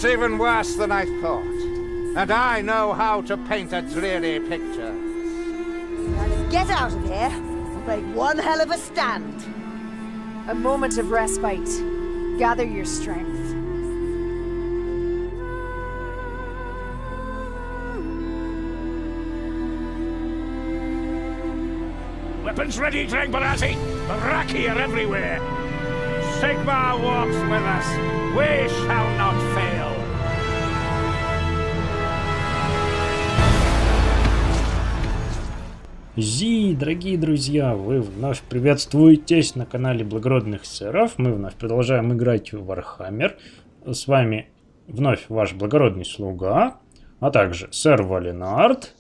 It's even worse than I thought. And I know how to paint a dreary picture. Get out of here and make one hell of a stand. A moment of respite. Gather your strength. Weapons ready, Drengbarati! The Raki are everywhere! Sigmar walks with us. We shall not fail. Дорогие друзья, вы вновь приветствуетесь на канале Благородных Сэров. Мы вновь продолжаем играть в Warhammer. С вами вновь ваш благородный слуга, а также сэр Валинард.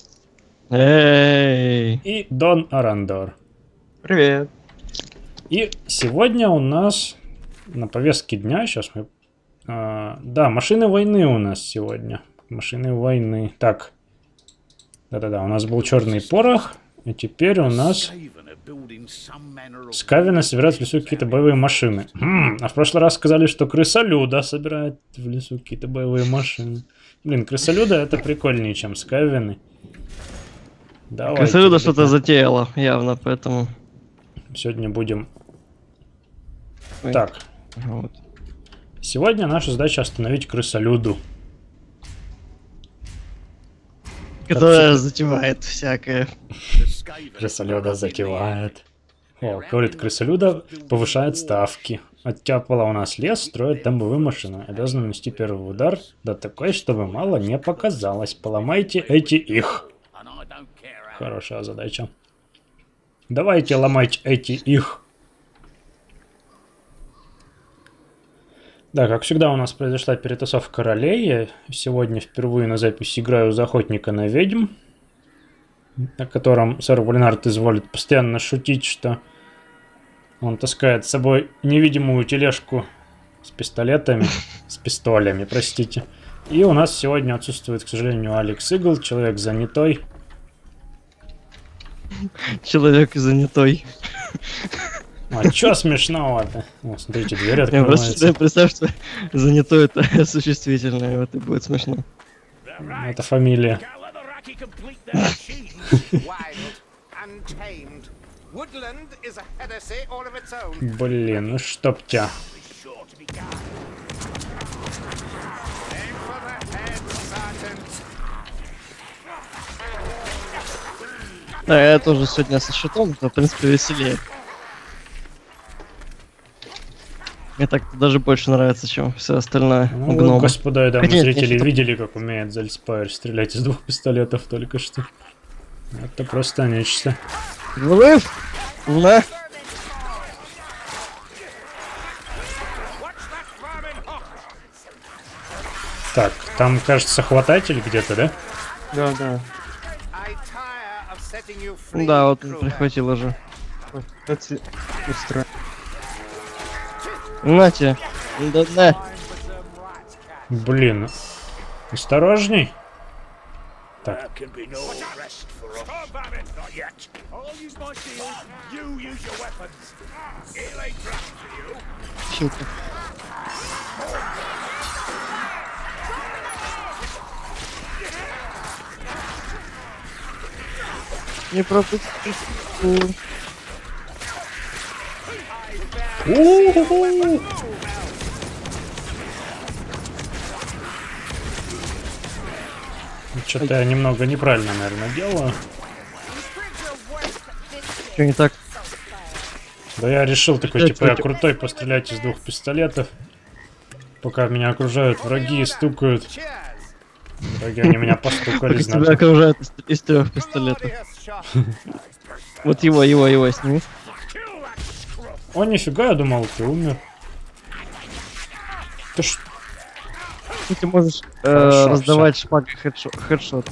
Эй! И Дон Арандор. Привет. И сегодня у нас на повестке дня, сейчас мы... да, машины войны у нас сегодня. Машины войны. Так. Да-да-да, у нас был черный порох, и теперь у нас... Скавина собирает в лесу какие-то боевые машины. А в прошлый раз сказали, что крысолюда собирает в лесу какие-то боевые машины. Блин, крысолюда это прикольнее, чем скавины. Крысолюда что-то затеяла, явно, поэтому... Сегодня будем... Ой. Так. Вот. Сегодня наша задача остановить крысолюду. Которая затевает всякое. Крысолюда затевает. О, говорит, крысолюда повышает ставки. Оттяпала у нас лес, строит бомбовые машины. Обязан нанести первый удар, да такой, чтобы мало не показалось. Поломайте их. Хорошая задача. Давайте ломать их. Да, как всегда у нас произошла перетасовка ролей. Я сегодня впервые на записи играю за охотника на ведьм, на котором сэр Валинард изволит постоянно шутить, что он таскает с собой невидимую тележку с пистолетами, с пистолями, простите. И у нас сегодня отсутствует, к сожалению, Алекс Игл, человек занятой. Человек занятой. А чё смешного-то? О, смотрите, дверь открывается. Представь, что занятой это существительное, вот и будет смешно. Это фамилия. Блин, ну чтоб тебя. Да, я тоже сегодня со щитом, то в принципе веселее. Мне так даже больше нравится, чем все остальное. Ну, господа, да, мы зрители нет, видели, как умеет Зальспайр стрелять из 2 пистолетов только что. Это просто нечто. Взрыв! На! Так, там, кажется, хвататель где-то, да? Да, да. Да, вот он прихватил уже. На тебе. Да. Блин. Осторожней. Так. Щука. Не пропусти. Что-то я немного неправильно, наверное, делаю. Что не так? Да я решил такой, типа, я крутой, пострелять из 2 пистолетов. Пока меня окружают враги и стукают. Враги, они меня постукали, значит. Тебя окружают из 3 пистолетов. Вот его сними. О, нифига, я думал, ты умер. Ты ж... Ты можешь раздавать шпагой хедшоты.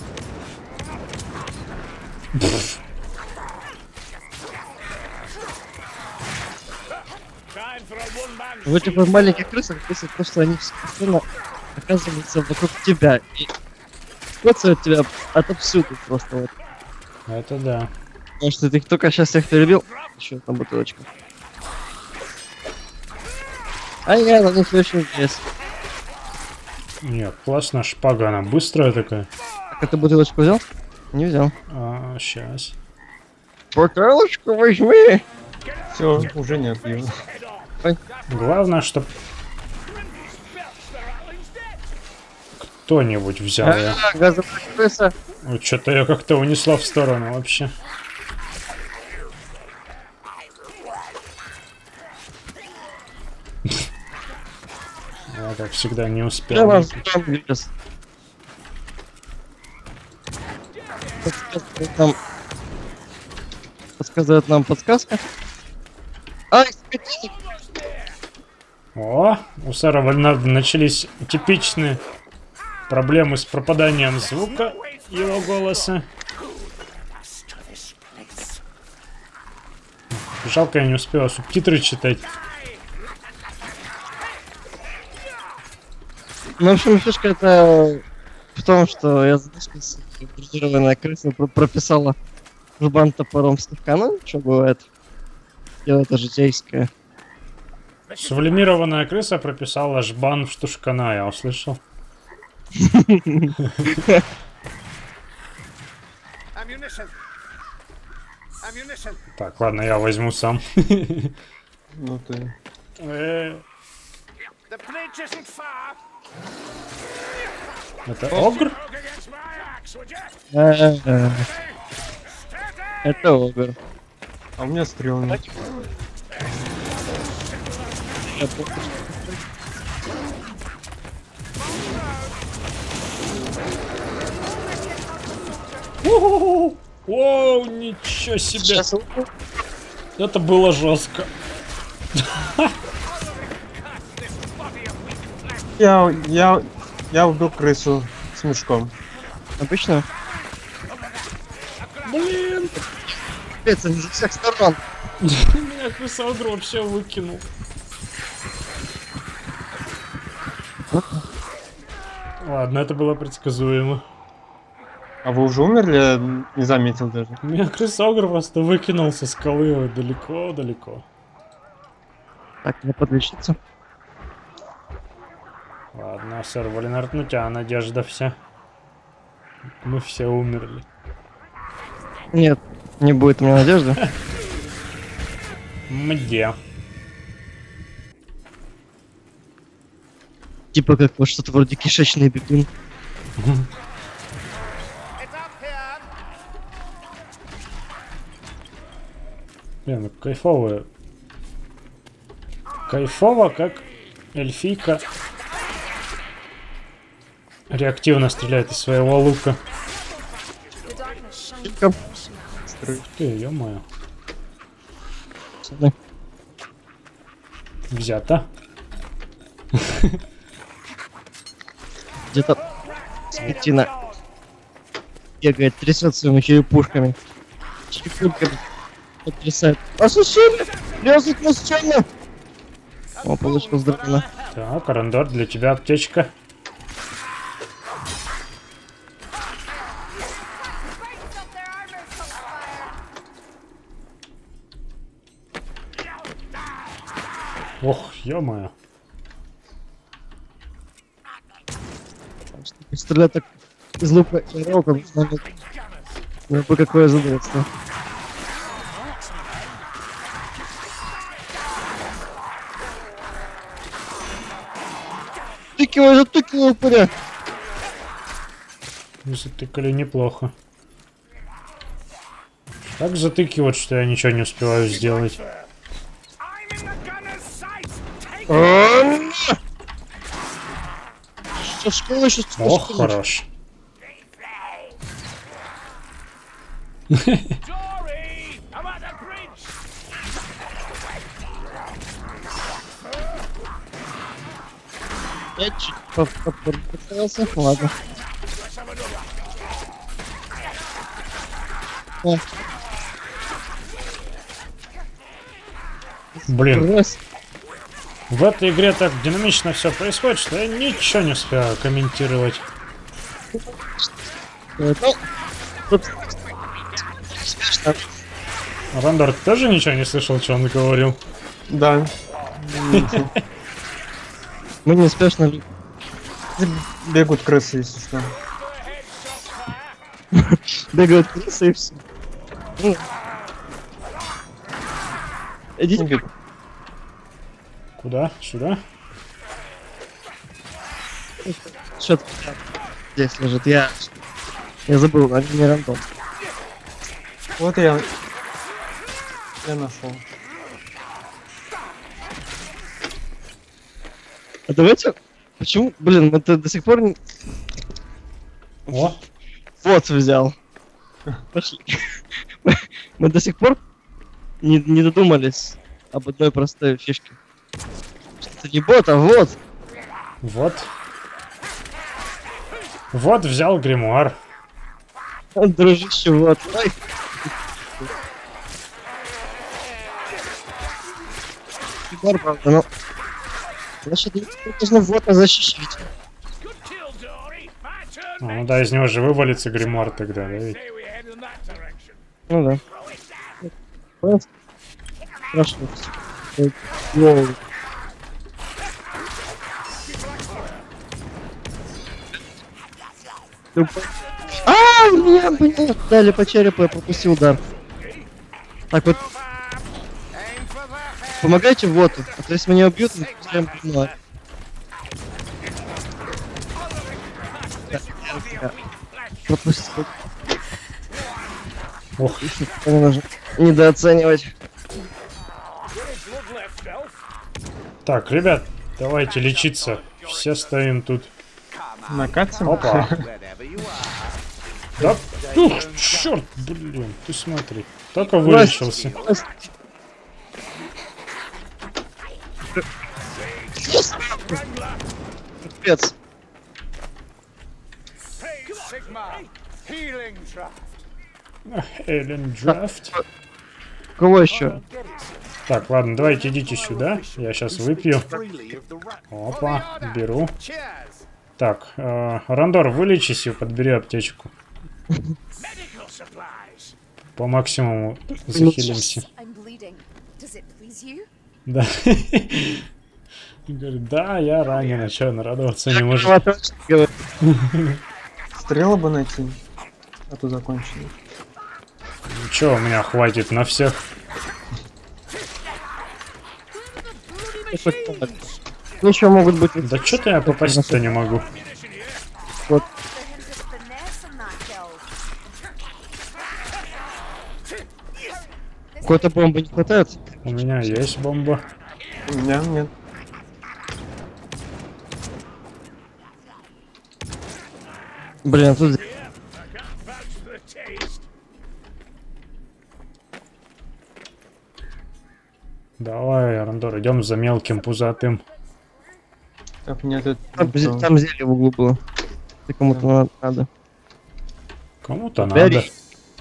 В этих маленьких крысах просто они постоянно оказываются вокруг тебя и коцают тебя отовсюду просто вот. Это да. Потому что ты только сейчас всех перебил. Еще одна бутылочка. А я на них очень вес. Нет, классная шпага, она быстрая такая. Так, эту бутылочку взял? Не взял. Сейчас. Бутылочку возьми! Все, уже нет его. Главное, чтоб кто-нибудь взял ее. Газовая крыса. Что-то ее как-то унесла в сторону вообще. Я, как всегда, не Я успел. вас там вылез. Подсказывает нам подсказка. Ай, скотина! О, у сэра Вальнарда начались типичные проблемы с пропаданием звука его голоса. Жалко, я не успела субтитры читать. Ну, в общем, фишка это в том, что я задушился, фрезерованная крыса прописала жбан топором слегка, ну, что бывает. Дело это житейское. Сублимированная крыса прописала жбан в штушкана, я услышал. Так, ладно, я возьму сам. Ну ты. Это огр? Это огр. А у меня стрел нет. Оу, ничего себе. Сейчас Это было жестко. Я убил крысу с мешком. обычно. Блин, Это из всех сторон. меня крыса огр вообще выкинул. Ладно, это было предсказуемо. А вы уже умерли? Я не заметил даже. Меня крыса огр просто выкинул со скалы далеко-далеко. Так, не подлечиться. Ладно, сэр Валинард, на тебя надежда вся. Мы все умерли. Нет, не будет у меня надежды. Где? Типа как вот что-то вроде кишечный бегун. Блин, ну кайфовая. Кайфово, как эльфийка реактивно стреляет из своего лука. Ты, ё-моё. Взято. Где-то скотина бегает, трясет своими черепушками. Черепушками потрясает. Ассасины! Лезут на стену! О, получил здоровье. Так, Арандор, для тебя аптечка. Ох, ё-моё. Стрелять так из лука и рока, ну какое задается. Затыкивай, затыкивай, упыря! Затыкали неплохо. Так затыкивать, что я ничего не успеваю сделать. Ох, хорош. Я чуть подставился, ладно. О. Блин, Раз. в этой игре так динамично все происходит, что я ничего не успеваю комментировать. Ну, тут смешно. Рандор, ты тоже ничего не слышал, что он говорил? Да. Мы неспешно Бегут крысы, если что. Бегают крысы и все. Идите. Куда? Сюда? Что-то здесь лежит. Я забыл, они не рандом. Вот я нашел. А давайте... Почему? Блин, мы-то до сих пор... О, Вот взял. Пошли. Мы до сих пор не додумались об одной простой фишке. Что это не бот, а вот. вот. Вот взял гримуар. Дружище, вот. Ой. Фигур, правда, но... Значит, нужно вот защищать. Ну да, из него же вывалится гримуар тогда, да ведь? Ну да. Хорошо. Воу. Меня, блин, дали по черепу, я пропустил удар. Так вот. Помогайте вот, а то если меня убьют, мы потеряем гримуар. Пропустил. Ох, Не нужно недооценивать. так, ребят, давайте лечиться. Все стоим тут. Накатим? Опа. Да? Ух, черт, блин, ты смотри. Только вылечился. Капец. Эллен Драфт. Кого еще? Так, ладно, давайте идите сюда. Я сейчас выпью. Опа, беру. Так, Рандор, вылечись и подбери аптечку. По максимуму захилимся. Да. Говорит, да, я ранен, а чё, нарадоваться не может. Стрелы бы найти, а то закончили. Чё, у меня хватит на всех. Ну еще могут быть... Да чё-то я попасть-то не могу. Вот. Какой-то бомбы не хватает? У меня есть бомба. У меня нет. Блин, тут... Давай, Рандор, идем за мелким пузатым. Так, мне тут... Там зелье в углу было. Ты кому-то надо. Кому-то Бери. надо.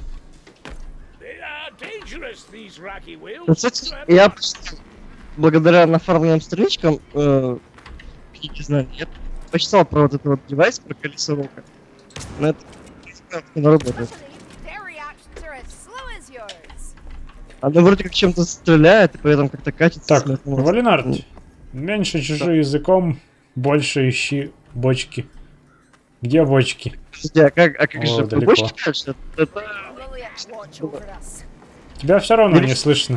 Ну, кстати, я почти, благодаря нафармленным страничкам, не знаю, я почитал про вот этот вот девайс, про колесо рока. Но это не работает. Она вроде как чем-то стреляет, и при этом как-то катится. Так, Валинард, меньше чужим языком, больше ищи бочки. Где бочки? Подожди, а как О, же далеко. бочки дальше? Это... Тебя все равно не слышно.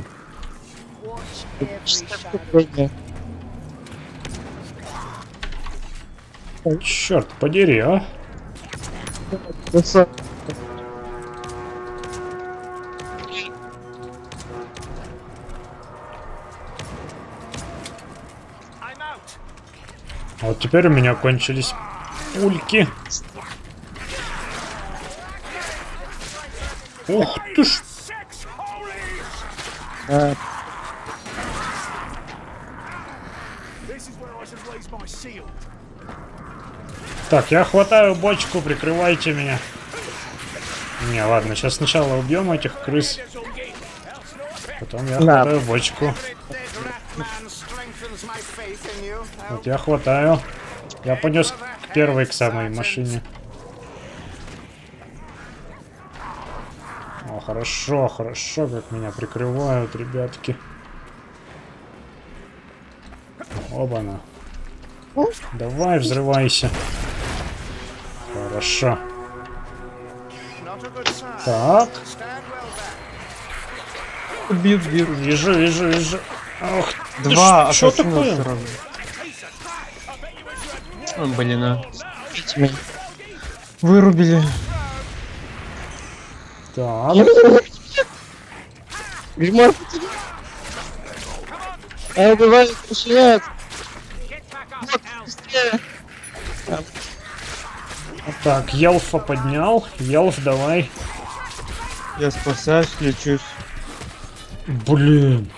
Черт, подери, а? А вот теперь у меня кончились ульки. Ух ты ж! Так, я хватаю бочку, прикрывайте меня. Не, ладно, сейчас сначала убьем этих крыс. Потом я хватаю бочку. Вот я хватаю. Я понес первый к самой машине. О, хорошо, хорошо, как меня прикрывают, ребятки. Оба-на. Давай, взрывайся. Хорошо. Not a good sign. Так. Stand well back. Бьют. Вижу. Ох, Два что ассасина такое? сразу. О, блин, а. Вырубили. Так. Гримуар потерял. А убивает, пошляет. Быстрее. Так, Елфа поднял. Елф, давай. Я спасаюсь, лечусь. Блин.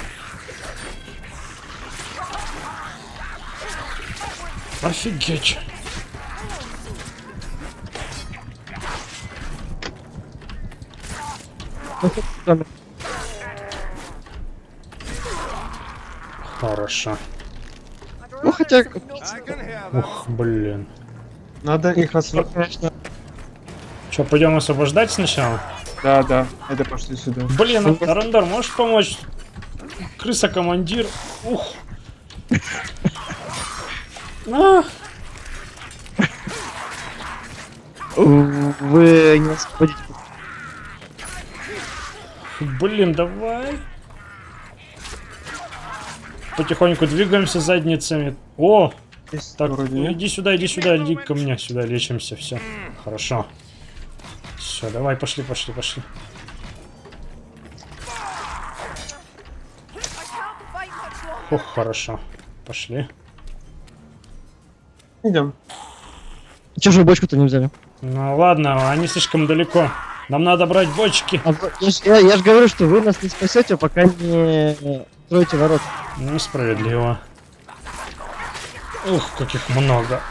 Офигеть. Хорошо. Ну хотя, I can hear them. Ух, блин. Надо их освободить. конечно. Че, пойдем освобождать сначала? Да. Это пошли сюда. Блин, Арандар, можешь помочь? Крыса-командир. Ух. А, Вы не освободите. блин, давай. Потихоньку двигаемся задницами. О! Здесь Так, вроде нет. иди сюда, иди ко мне. Сюда лечимся, все. Хорошо. Все, давай, пошли. Ох, хорошо. Пошли. Идем. Чё же бочку-то не взяли? Ну ладно, они слишком далеко. Нам надо брать бочки. Я ж говорю, что вы нас не спасете, пока не строите ворот. Несправедливо. Ух, каких много.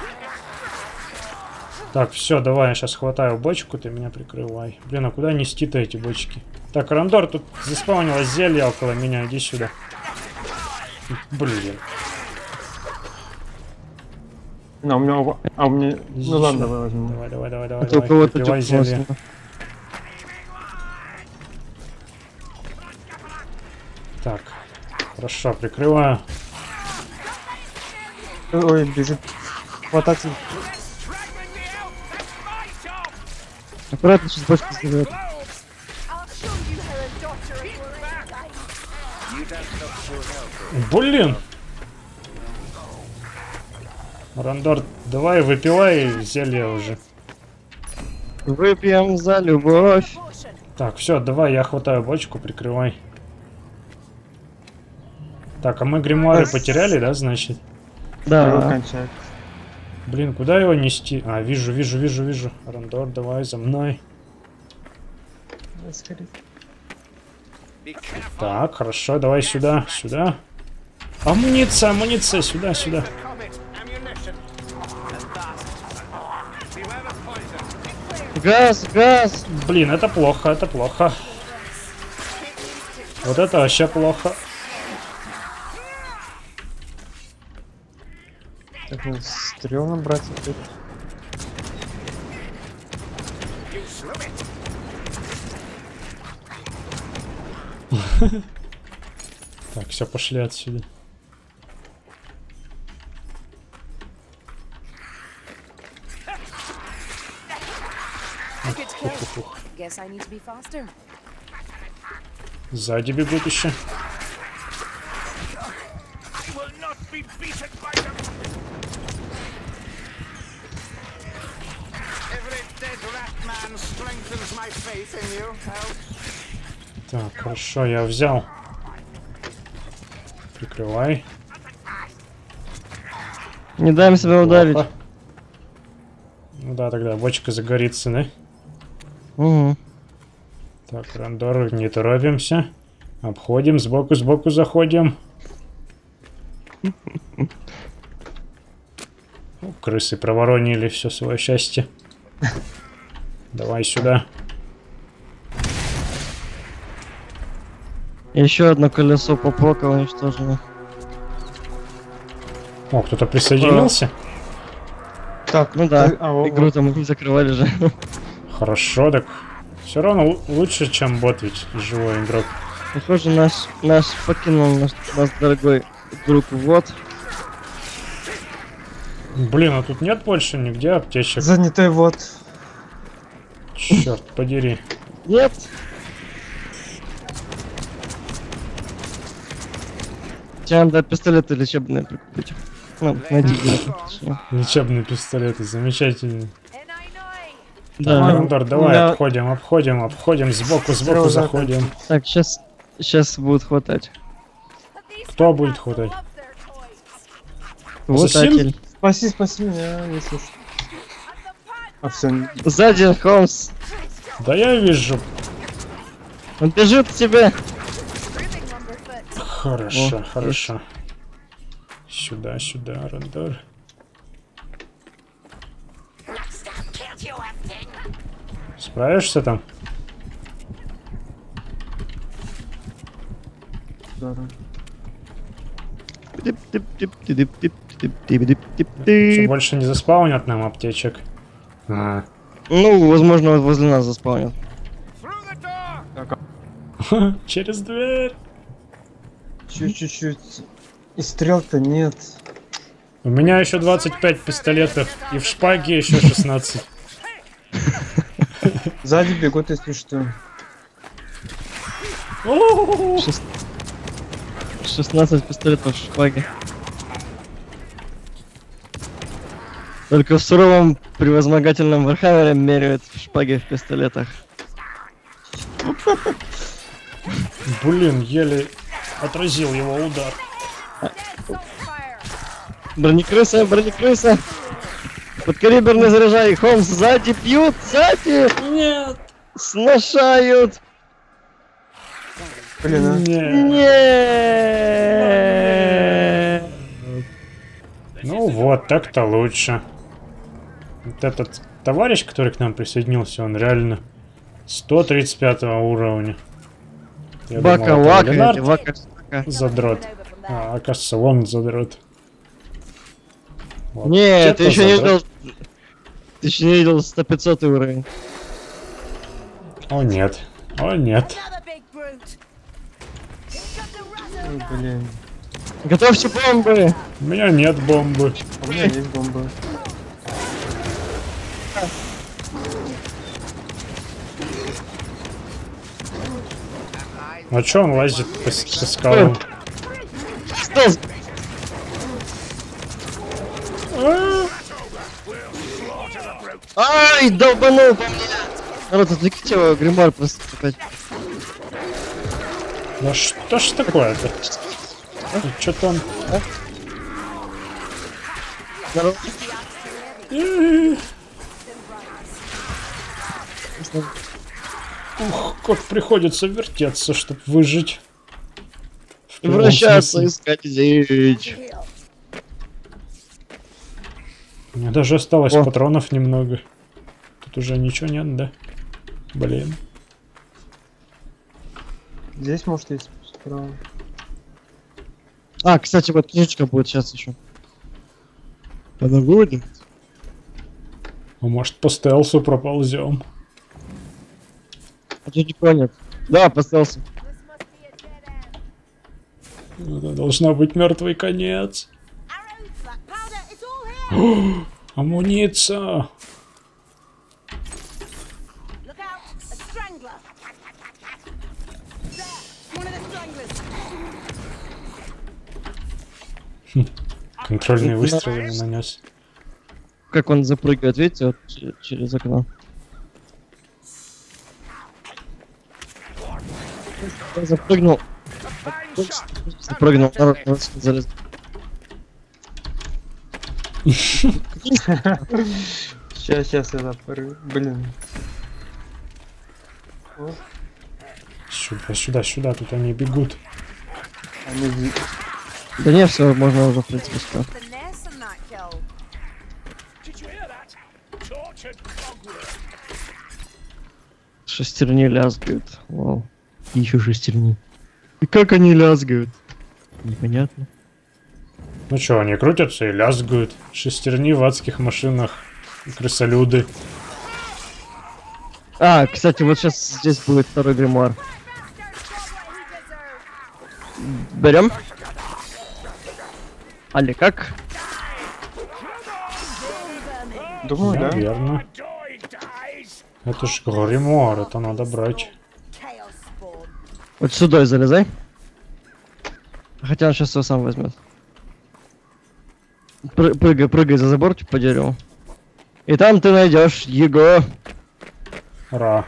Так, все, давай, я сейчас хватаю бочку, ты меня прикрывай. Блин, а куда нести-то эти бочки? Так, Рандор, тут заспаунилось зелье около меня, иди сюда. Блин. У меня... Иди Ну ладно, сюда. давай возьму. Давай, Это у кого-то выпивай тепло. зелье. Так, хорошо, прикрываю. Ой, бежит. Хвататель. Аккуратно, сейчас бочку сдавает. Блин! Рандор, давай выпивай зелье уже. Выпьем за любовь. Так, все, давай, я хватаю бочку, прикрывай. Так, а мы гримуары потеряли, да, значит? Его Да. кончает. Блин, куда его нести? А, вижу. Рандор, давай за мной. Be careful. Так, хорошо, давай сюда. Амуниция, сюда. Comet ammunition. And that. Beware of poison. Газ. Блин, это плохо. Вот это вообще плохо. Так, надо стрел набрать опять. You slew it. Так, все, пошли отсюда. Ух. Guess I need to be faster. Сзади бегут еще. I will not be beaten by them. Every dead rat man strengthens my faith in you, Help. Так, хорошо, я взял. Прикрывай. Не дай себя ударить. Плохо. Ну да, тогда бочка загорится, да? Угу. Так, Рандор, не торопимся. Обходим, сбоку заходим. Ну, крысы проворонили все свое счастье. Давай сюда. Еще одно колесо попока уничтожено. О, кто-то присоединился? Так, Ну да, вот. игру там не закрывали же. Хорошо, так все равно лучше, чем бот, ведь живой игрок. Похоже, наш покинул наш дорогой друг. Вот. Блин, а тут нет больше нигде аптечек? Занятой вот. Черт подери. Нет. Тебе надо пистолеты лечебные прикупить. Ну, найди где-то. Лечебные пистолеты, замечательно. Да. Рандар, давай, обходим, сбоку заходим. Так, сейчас будет хватать. Кто будет хватать? Хвататель. Спаси меня, не слышу. А все. Сзади, Холмс. Да я вижу. Он бежит к тебе. Хорошо, О, хорошо. Сюда, Рандар. Справишься там? Здорово. Что, больше не заспаунят нам аптечек? А. Ну, возможно, вот возле нас заспаунят. Через дверь. Чуть-чуть. И стрел-то нет. У меня еще 25 пистолетов, и в шпаге еще 16. Сзади бегут, если что. 16 пистолетов в шпаге. Только в суровом превозмогательном Вархаммере меряют в шпаге в пистолетах. Блин, еле отразил его удар. Бронекрыса! Подкалиберный заряжай! Холмс, сзади бьют! Сзади! Нет! Сношают! Блин, а? Нет! Ну вот, так-то лучше. Вот этот товарищ, который к нам присоединился, он реально 135 уровня. Я думал, это Вака-вака, Ленард вака-вака. задрот. А, оказывается, он задрот. Вот. Нет, ты Это еще не задрот. видел... Ты еще не видел 100-500 уровень. О нет, о нет. Ой, блин. Готовьте бомбы! У меня нет бомбы. У меня есть бомба. А чё он лазит по скалам? Что? Ай, долбанул по мне! Народ, отвлеките его, гримуар просто опять. Да что ж такое-то? Чё-то он... Народ. Ух, как приходится вертеться, чтобы выжить. В прямом Вращаться, смысле. искать дичь. У меня даже осталось О. патронов немного. Тут уже ничего нет, да? Блин. Здесь, может, есть справа. А, кстати, вот книжечка будет сейчас еще. Она будет? А может по стелсу проползем? А тут никого нет. Да, поставился. Это должна быть мертвый конец. Амуниция! Контрольные выстрелы не нанес. Как он запрыгивает, видите, вот через окно. Я запрыгнул. Запрыгнул. Народ, залез. Сейчас я запрыгну. Блин. О, Сюда, тут они бегут. они... Да не, все, можно уже, в принципе, сюда. Шестерни лязгают. Вау. И еще шестерни. И как они лязгают? Непонятно. Ну чё, они крутятся и лязгают. Шестерни в адских машинах. Крысолюды. А, кстати, вот сейчас здесь будет второй гримуар. Берем. Али, как? Думаю, да. Верно. Это ж гримуар, это надо брать. Chaos spawn. Вот сюда и залезай. Хотя он сейчас его сам возьмет. Прыгай за заборчик по дереву. И там ты найдешь его. Ра.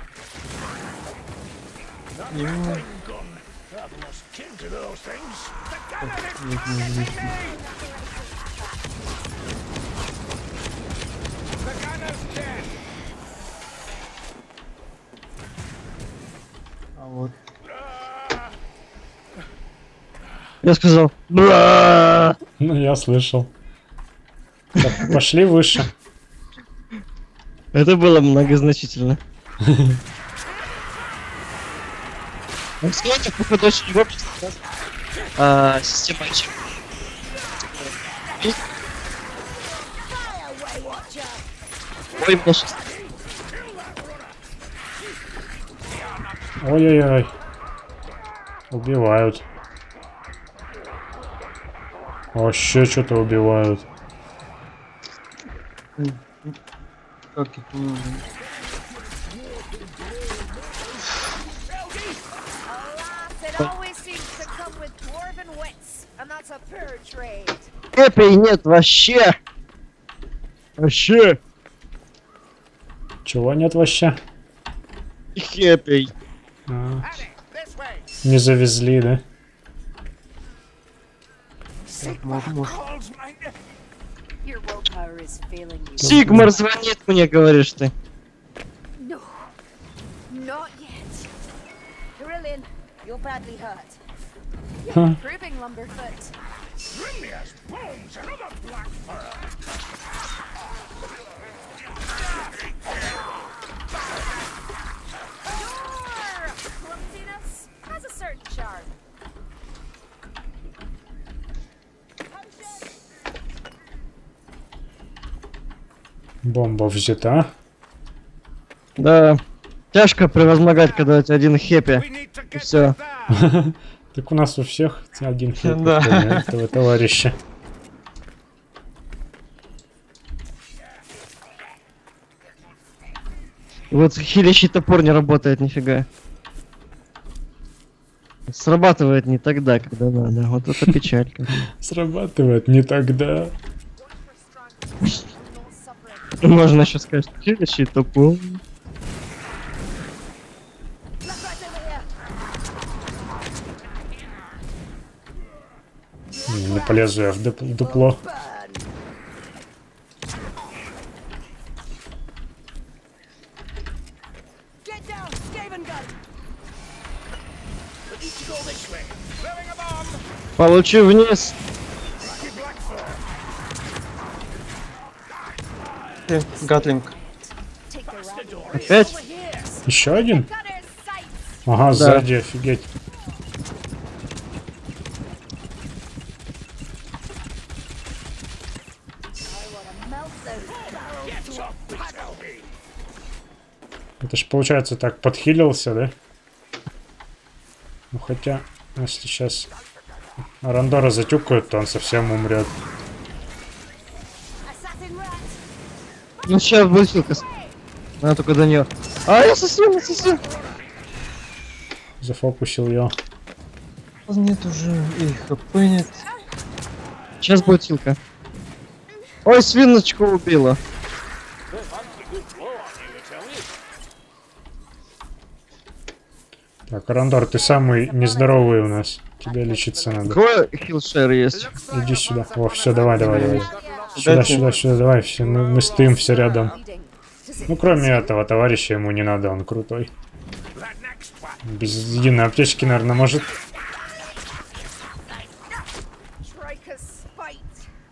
А вот. Я сказал. Бра! Ну, я слышал. Так, пошли выше. Это было многозначительно. Ну, кстати, походу, очень в обществе система ячеек. Ой, множество. Ой-ой-ой. Убивают. Вообще что-то убивают. Как их... It always seems to come with dwarven wits, and that's a poor trade. Хэппи нет вообще. Вообще. Чего нет вообще? Хэппи. А, не завезли, да? Your willpower is failing you. Сигмар звонит мне, говоришь ты. No, not yet. Carillion, you're badly hurt. You're improving, Lumberfoot. Your clumsiness has a certain charm. Бомба взята. Да. Тяжко превозмогать, когда у тебя один хэппи. И все. Так у нас у всех один хит Да. этого товарища. Вот хилящий топор не работает нифига. Срабатывает не тогда, когда надо. Вот это печалька. Срабатывает не тогда. Можно еще сказать, хилящий топор. Не полезу я в дупло. Get down, Skaven gun. Получи вниз. Гатлинг. Опять? Еще один? Gunner's sight. Ага, сзади, офигеть. Это ж получается так подхилился, да? Ну хотя, если сейчас Рандора затюкают, то он совсем умрет. Assassin rat. Ну сейчас будет хилка. Надо только до нее. А, я ассасин. Зафокусил ее. Нет уже, и хп нет. Сейчас будет хилка. Ой, свиночку убила. Так, Рандор, ты самый нездоровый у нас. Тебе лечиться надо. Какой хилшер есть? Иди сюда. О, все, давай. Сюда, давай, все, мы стоим все рядом. Ну, кроме этого товарища, ему не надо, он крутой. Без единой аптечки, наверное, может. Tricus spite.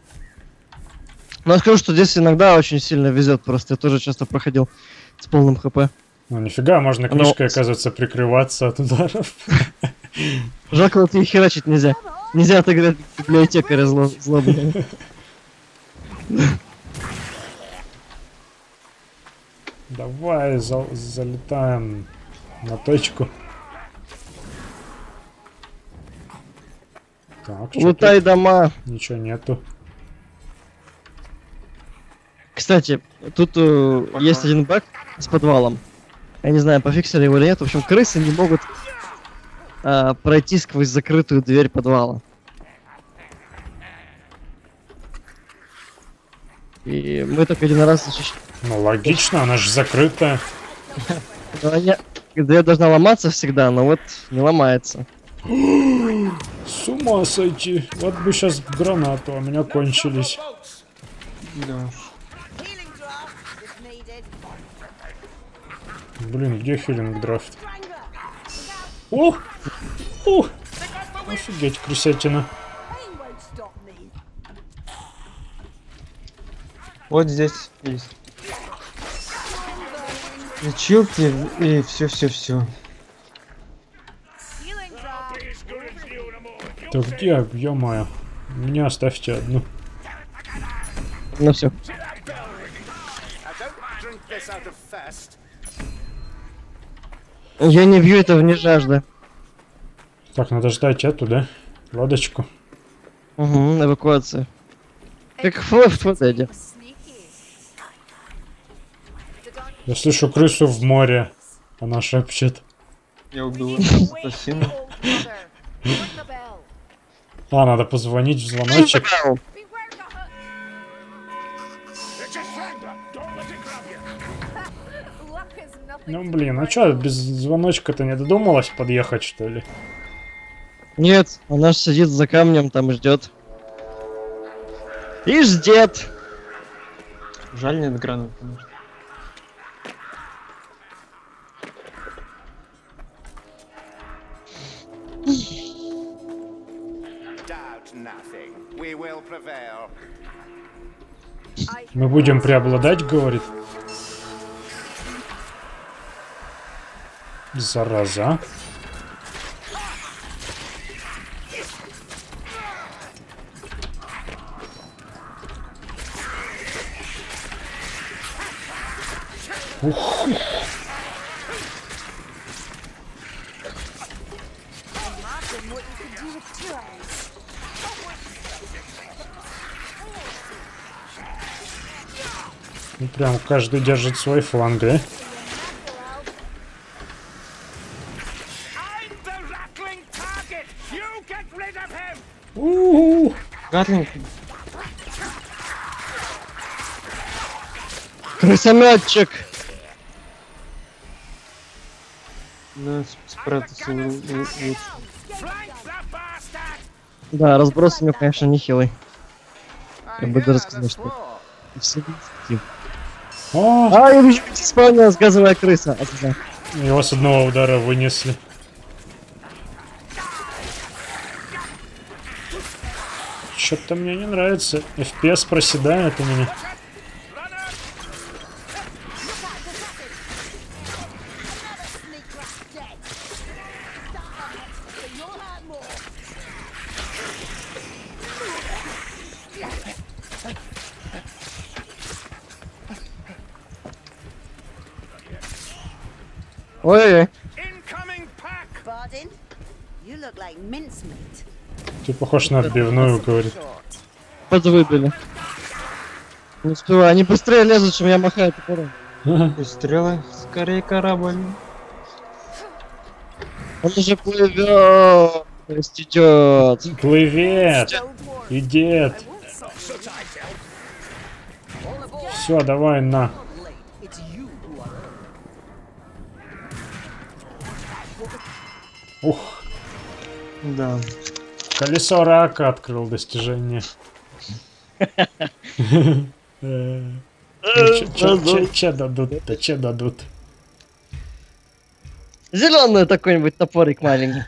Но я скажу, что здесь иногда очень сильно везет, просто я тоже часто проходил с полным хп. Ну, нифига, можно книжкой, оказывается, прикрываться от ударов. Жалко, вот и херачить нельзя. Нельзя отыграть библиотекаря злобного. Давай, залетаем на точку. Так, Лутай дома. ничего нету. Кстати, тут есть один баг с подвалом. Я не знаю, пофиксили его или нет. В общем, крысы не могут пройти сквозь закрытую дверь подвала. И мы только один раз защищали. Ну логично, она же закрытая. Дверь должна ломаться всегда, но вот не ломается. С ума сойти. Вот бы сейчас гранату, а у меня кончились. Да уж. Healing draft is needed. Блин, где хилинг драфт? Ух! Ух! Офигеть, крысятина. Pain won't stop me. Вот здесь есть. Лечилки и все. Healing draft. Да где, ё-моё? Меня оставьте одну. Ну все. I don't drink this out of thirst. Я не бью это вне жажды. Так, надо ждать эту, да? Лодочку. Угу, эвакуация. Как в Твотэде. Sneaky. Я слышу крысу в море. Она шепчет. Я убил Wait, ассасина. old brother. Ring the bell. А, надо позвонить в звоночек. Beware the hook. It's a strangler. Don't let it grab you. Luck is nothing. Ну to блин, be а worried чё, about. без звоночка-то не додумалась подъехать, что ли? Нет, она ж сидит за камнем там и ждет. И ждет. Жаль, нет гранат, конечно. Doubt nothing. We will prevail. Мы будем преобладать, говорит. Зараза. Ух. Imagine what you could do with 2 hours. Ну, прям каждый держит свой фланг, да? I'm the rattling target. You get rid of him. У-у-у. Гатлинг, Крысометчик. да, спрятаться лучше. Flank the bastard. Да, разброс у него, конечно, нехилый. I Я бы hear даже the сказал, что... floor. Все видите. О, А, я вижу, как исполнилась газовая крыса. Оттуда. его с одного удара вынесли. Что-то мне не нравится. FPS проседает у меня. Sneak rat dead. So you'll have more. Ой-ой-ой. Incoming pack. Bardin, you look like mincemeat. Ты похож на отбивную, говорит. Short. Подвыбили. Не успеваю. Они быстрее лезут, чем я махаю топором. Стрелы, скорее корабль. Он уже плывет. То есть идет. Плывет! Don't worry. Идет! Все, давай на. Ух, Да. колесо рака открыл достижение. Че дадут-то, че дадут? Зеленый такой-нибудь топорик маленький.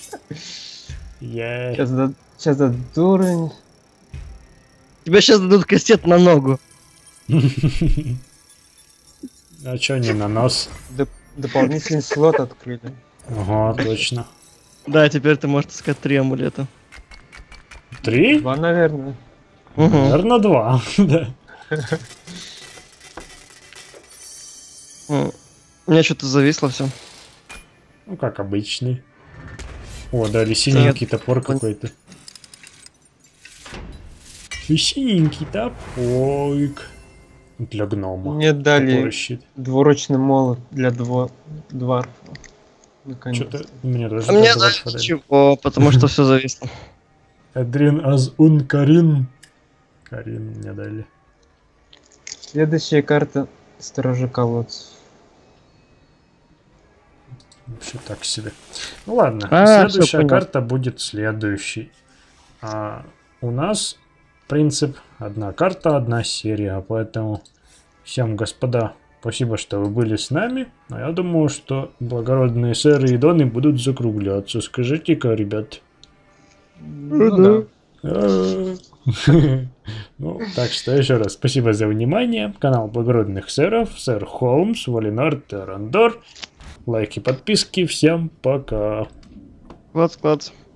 Ей. Сейчас дадут дурень. Тебе сейчас дадут кастет на ногу. А чё не на нос? Дополнительный слот открыли. Ага, точно. Да, теперь ты можешь искать 3 амулета. 3? 2, наверное. Угу. Наверное, 2. Да. У меня что-то зависло все. Ну, как обычный. О, да, синенький топор какой-то. Синенький топорик. для гнома. Мне дали Топорищит. двуручный молот для дварфа. Что-то мне даже А мне для дварфа дали. ничего, потому что все зависло. Эдрин Аз-Ун Карин. Карин мне дали. Следующая карта Сторожа колодцев. Вообще так себе. Ну ладно, всё следующая понял. карта будет следующей. У нас принцип одна карта, одна серия, поэтому всем, господа, спасибо, что вы были с нами. А я думаю, что благородные сэры и доны будут закругляться. Скажите-ка, ребят. Ну да. Ну, так что еще раз спасибо за внимание. Канал Благородных Сэров, Сэр Холмс, Валинар, Терандор. Лайки, подписки. Всем пока. Клац.